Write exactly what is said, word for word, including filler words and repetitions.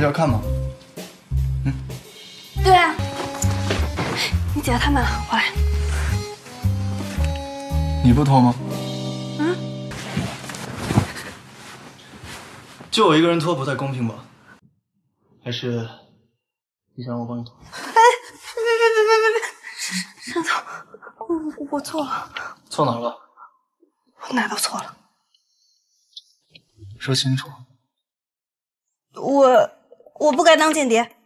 要看吗？嗯。 对啊。你姐他们，我来。 你不脱吗？ 嗯。 就我一个人脱不太公平吧？还是你想让我帮你脱？ 哎，别别别别别别！山总，我我错了。 错哪儿了？ 我哪都错了。 说清楚。 我我不该当间谍。